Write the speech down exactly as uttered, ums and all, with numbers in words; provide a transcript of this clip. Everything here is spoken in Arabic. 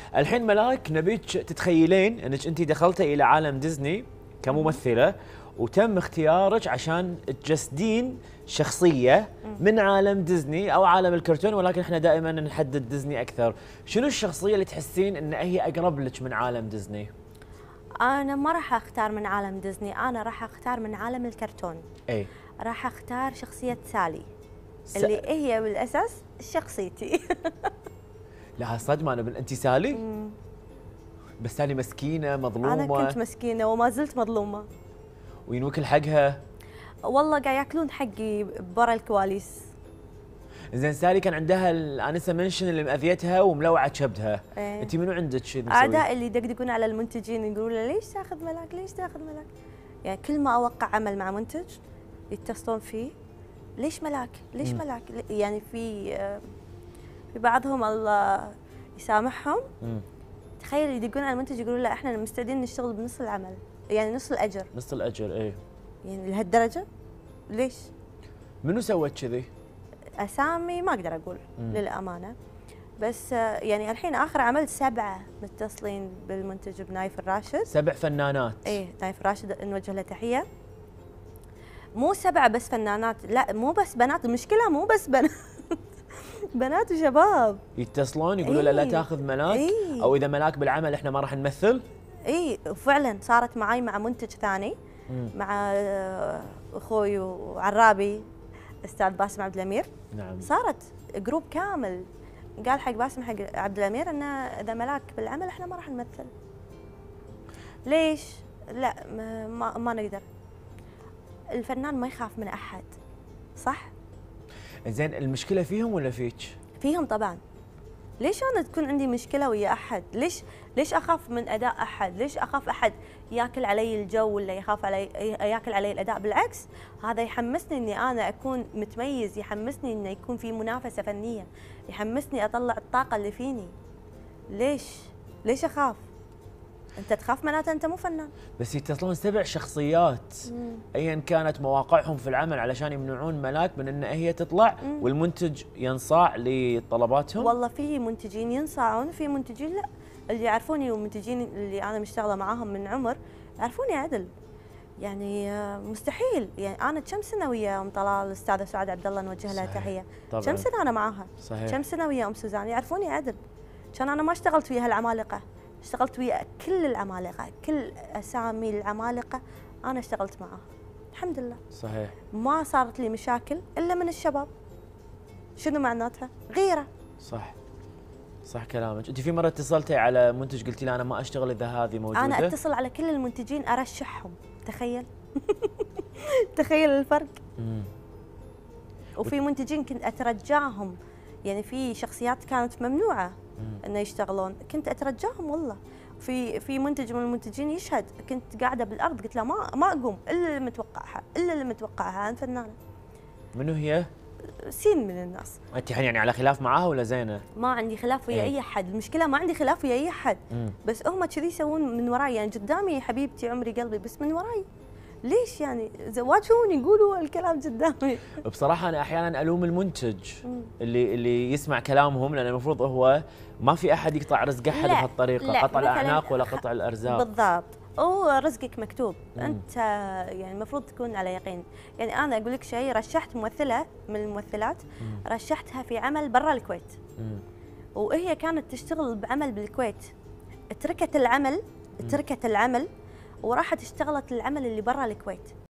الحين ملاك نبيك تتخيلين انك انت دخلتي الى عالم ديزني كممثله وتم اختيارك عشان تجسدين شخصيه من عالم ديزني او عالم الكرتون، ولكن احنا دائما نحدد ديزني اكثر. شنو الشخصيه اللي تحسين ان هي اقرب لك من عالم ديزني؟ انا ما راح اختار من عالم ديزني، انا راح اختار من عالم الكرتون. اي راح اختار شخصيه سالي س... اللي هي بالاساس شخصيتي. لا صدمه، انا انت سالي؟ مم. بس سالي مسكينه مظلومه. انا كنت مسكينه وما زلت مظلومه. وينوكل حقها؟ والله قاعد ياكلون حقي برا الكواليس. زين سالي كان عندها الانسه منشن اللي مأذيتها وملوعه كبدها، ايه. انت منو عندك شيء مسوي؟ اعدائي اللي يدقدقون على المنتجين يقولوا له ليش تاخذ ملاك؟ ليش تاخذ ملاك؟ يعني كل ما اوقع عمل مع منتج يتصلون فيه، ليش ملاك؟ ليش مم. ملاك؟ يعني في في بعضهم الله يسامحهم، مم. تخيل يدقون على المنتج يقولون لا احنا مستعدين نشتغل بنص العمل، يعني نص الاجر. نص الاجر ايه. يعني لهالدرجه؟ ليش؟ منو سوت كذي؟ اسامي ما اقدر اقول مم. للامانه، بس يعني الحين اخر عمل سبعه متصلين بالمنتج بنايف الراشد. سبع فنانات؟ ايه نايف الراشد نوجه له تحيه. مو سبعه بس فنانات، لا مو بس بنات، المشكله مو بس بنات بنات وشباب يتصلون يقولوا له إيه؟ لا تاخذ ملاك؟ إيه؟ او اذا ملاك بالعمل احنا ما راح نمثل؟ اي وفعلا صارت معاي مع منتج ثاني، مم. مع اخوي وعرابي استاذ باسم عبد الامير. نعم. صارت جروب كامل قال حق باسم حق عبد الامير ان اذا ملاك بالعمل احنا ما راح نمثل. ليش؟ لا ما, ما, ما نقدر. الفنان ما يخاف من احد، صح؟ زين المشكله فيهم ولا فيك؟ فيهم طبعا. ليش انا تكون عندي مشكله ويا احد؟ ليش ليش اخاف من اداء احد؟ ليش اخاف احد ياكل علي الجو ولا يخاف علي ياكل علي الاداء؟ بالعكس هذا يحمسني اني انا اكون متميز، يحمسني انه يكون في منافسه فنيه، يحمسني اطلع الطاقه اللي فيني. ليش؟ ليش اخاف؟ انت تخاف معناته انت مو فنان. بس يتصلون سبع شخصيات ايا كانت مواقعهم في العمل علشان يمنعون ملاك من ان هي تطلع مم. والمنتج ينصاع لطلباتهم؟ والله في منتجين ينصاعون، في منتجين لا. اللي يعرفوني والمنتجين اللي انا مشتغله معاهم من عمر يعرفوني عدل. يعني مستحيل، يعني انا كم سنه ويا ام طلال الاستاذه سعاد عبد الله نوجه لها تحيه. كم سنه انا معاها؟ صحيح. كم سنه ويا ام سوزان يعرفوني عدل. كان انا ما اشتغلت ويا هالعمالقه، اشتغلت ويا كل العمالقه، كل اسامي العمالقه انا اشتغلت معاها الحمد لله. صحيح. ما صارت لي مشاكل الا من الشباب. شنو معناتها؟ غيره. صح صح كلامك. انت في مره اتصلتي على منتج قلتي له انا ما اشتغل اذا هذه موجوده؟ انا اتصل على كل المنتجين ارشحهم، تخيل. تخيل الفرق. امم وفي منتجين كنت اترجاهم، يعني في شخصيات كانت ممنوعه انه يشتغلون، كنت اترجاهم والله. في في منتج من المنتجين يشهد، كنت قاعده بالارض قلت له ما ما اقوم الا اللي متوقعها، الا اللي متوقعها. انا فنانه. منو هي؟ سين من الناس. انت يعني على خلاف معاها ولا زينه؟ ما عندي خلاف ويا ايه؟ اي احد، المشكله ما عندي خلاف ويا اي احد، مم. بس هم كذي يسوون من وراي، يعني قدامي حبيبتي عمري قلبي بس من وراي. ليش يعني واجهون يقولوا الكلام قدامي؟ بصراحه انا احيانا الوم المنتج اللي اللي يسمع كلامهم، لان المفروض هو ما في احد يقطع رزق احد بهالطريقه، قطع الاعناق ولا قطع الارزاق. بالضبط، هو رزقك مكتوب. مم. انت يعني المفروض تكون على يقين. يعني انا اقول لك شيء، رشحت ممثله من الممثلات، مم. رشحتها في عمل برا الكويت، مم. وهي كانت تشتغل بعمل بالكويت، تركت العمل، تركت العمل وراحت اشتغلت العمل اللي برا الكويت.